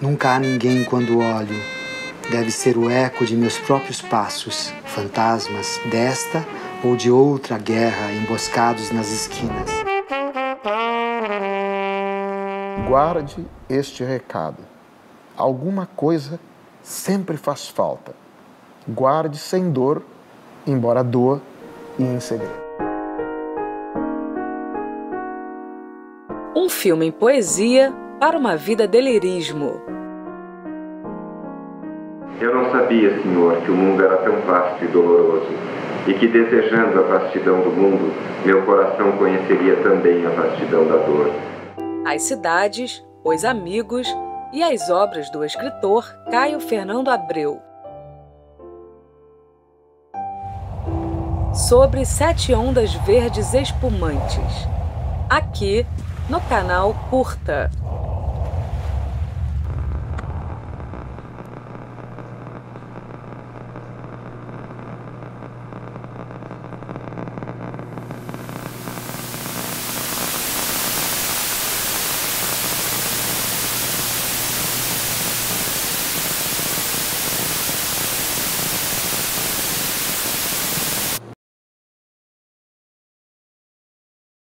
Nunca há ninguém quando olho. Deve ser o eco de meus próprios passos, fantasmas desta ou de outra guerra emboscados nas esquinas. Guarde este recado. Alguma coisa sempre faz falta. Guarde sem dor, embora doa e em segredo. Um filme em poesia para uma vida de lirismo. Eu não sabia, Senhor, que o mundo era tão vasto e doloroso, e que, desejando a vastidão do mundo, meu coração conheceria também a vastidão da dor. As cidades, os amigos e as obras do escritor Caio Fernando Abreu. Sobre 7 ondas verdes espumantes. Aqui no canal Curta.